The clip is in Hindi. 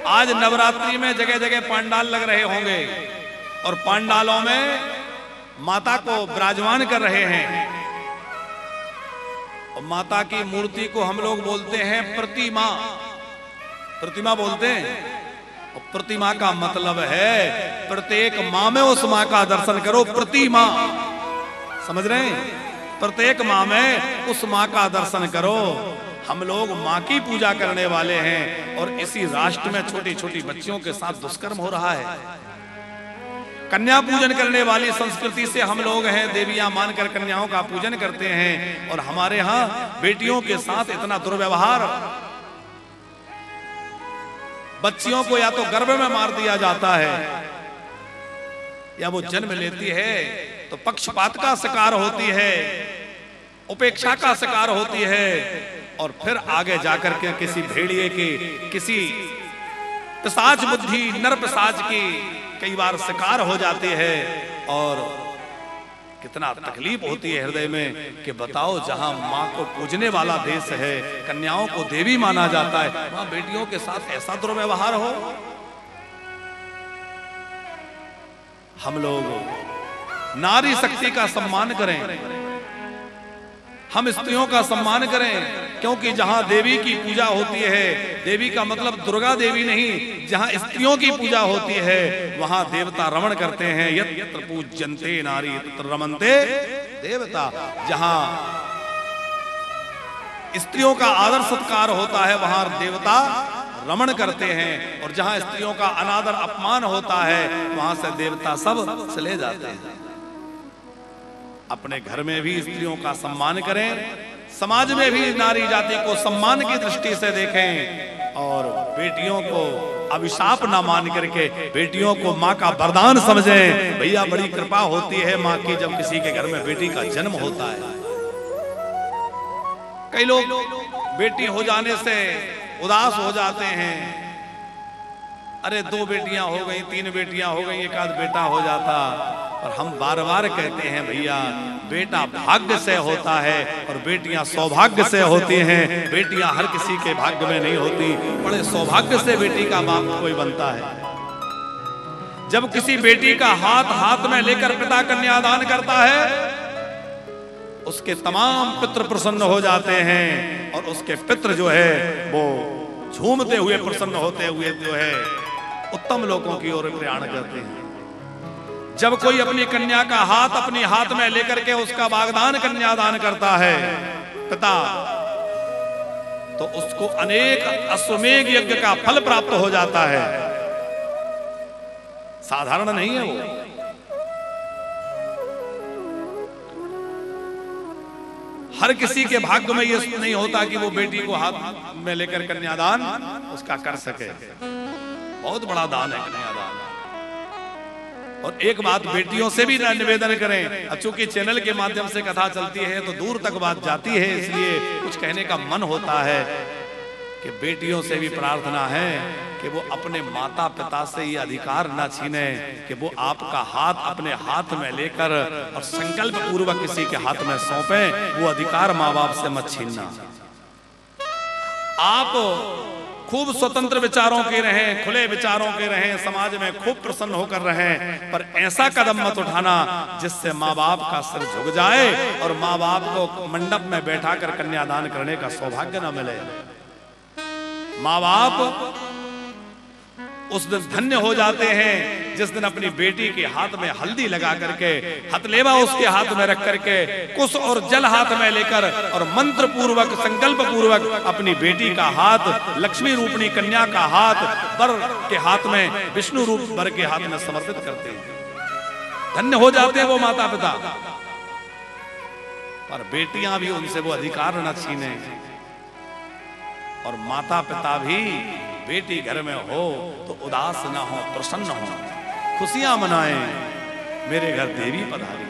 आज नवरात्रि में जगह जगह पंडाल लग रहे होंगे और पंडालों में माता को विराजमान कर रहे हैं। और माता की मूर्ति को हम लोग बोलते हैं प्रतिमा। प्रतिमा बोलते हैं। और प्रतिमा का मतलब है प्रत्येक माँ में उस माँ का दर्शन करो। प्रतिमा, समझ रहे हैं? प्रत्येक माँ में उस माँ का दर्शन करो। हम लोग माँ की पूजा करने वाले हैं और इसी राष्ट्र में छोटी छोटी बच्चियों के साथ दुष्कर्म हो रहा है। कन्या पूजन करने वाली संस्कृति से हम लोग हैं, देवियां मानकर कन्याओं का पूजन करते हैं और हमारे यहाँ बेटियों के साथ इतना दुर्व्यवहार। बच्चियों को या तो गर्भ में मार दिया जाता है या वो जन्म लेती है तो पक्षपात का शिकार होती है, उपेक्षा का शिकार होती है और फिर आगे जाकर के किसी भेड़िए की, किसी पिशाच बुद्धि नर पिशाच की कई बार शिकार हो जाती है। और कितना तकलीफ होती है हृदय में कि बताओ, जहां माँ को पूजने वाला देश है, कन्याओं को देवी माना जाता है, वहां बेटियों के साथ ऐसा दुर्व्यवहार हो। हम लोग नारी शक्ति का सम्मान करें, हम स्त्रियों का सम्मान करें, क्योंकि जहां देवी की पूजा होती है, देवी का मतलब दुर्गा देवी नहीं, जहां स्त्रियों की पूजा होती है वहां देवता रमण करते हैं। यत्र पूज्यन्ते नारी तत्र रमन्ते देवता। जहां स्त्रियों का आदर सत्कार होता है वहां देवता रमण करते हैं और जहां स्त्रियों का अनादर अपमान होता है वहां से देवता सब चले जाते हैं। अपने घर में भी स्त्रियों का सम्मान करें, समाज में भी नारी जाति को सम्मान की दृष्टि से देखें और बेटियों को अभिशाप ना मान करके बेटियों को माँ का वरदान समझें। भैया बड़ी कृपा होती है माँ की जब किसी के घर में बेटी का जन्म होता है। कई लोग बेटी हो जाने से उदास हो जाते हैं। अरे 2 बेटियां हो गई, 3 बेटियां हो गई, एक आध बेटा हो जाता। और हम बार बार कहते हैं भैया बेटा भाग्य से होता है और बेटियां सौभाग्य से होती हैं। बेटियां हर किसी के भाग्य में नहीं होती, बड़े सौभाग्य से बेटी का बाप कोई बनता है। जब किसी बेटी का हाथ में लेकर पिता कन्यादान करता है उसके तमाम पितृ प्रसन्न हो जाते हैं और उसके पितृ जो है वो झूमते हुए प्रसन्न होते हुए जो है उत्तम लोगों की ओर प्रयाण करते हैं। जब कोई अपनी कन्या का हाथ अपनी हाथ में लेकर के उसका वागदान कन्यादान करता है पिता, तो उसको अनेक अश्वमेध यज्ञ का फल प्राप्त हो जाता है। साधारण नहीं है वो। हर किसी के भाग्य में ये नहीं होता कि वो बेटी को हाथ में लेकर कन्यादान उसका कर सके। बहुत बड़ा दान है कन्यादान। और एक बात बेटियों से भी निवेदन करें, अब चूंकि चैनल के माध्यम से कथा चलती है तो दूर तक बात जाती है, इसलिए कुछ कहने का मन होता है कि बेटियों से भी प्रार्थना है कि वो अपने माता पिता से ये अधिकार ना छीने कि वो आपका हाथ अपने हाथ में लेकर और संकल्प पूर्वक किसी के हाथ में सौंपे। वो अधिकार माँ बाप से मत छीनना। आप खूब स्वतंत्र विचारों के रहें, खुले विचारों के रहें, समाज में खूब प्रसन्न होकर रहें, पर ऐसा कदम मत उठाना जिससे माँ बाप का सिर झुक जाए और माँ बाप को मंडप में बैठाकर कन्यादान करने का सौभाग्य न मिले। माँ बाप उस दिन धन्य हो जाते हैं जिस दिन अपनी बेटी के हाथ में हल्दी लगा करके, हथलेवा उसके हाथ में रख करके, कुश और जल हाथ में लेकर और मंत्र पूर्वक संकल्प पूर्वक अपनी बेटी का हाथ, लक्ष्मी रूपणी कन्या का हाथ वर के हाथ में, विष्णु रूप वर के हाथ में समर्पित करते हैं। धन्य हो जाते हैं वो माता पिता। पर बेटियां भी उनसे वो अधिकार न छीने और माता पिता भी बेटी घर में हो तो उदास ना हो, प्रसन्न हो, खुशियां मनाएं। मेरे घर देवी पधारी।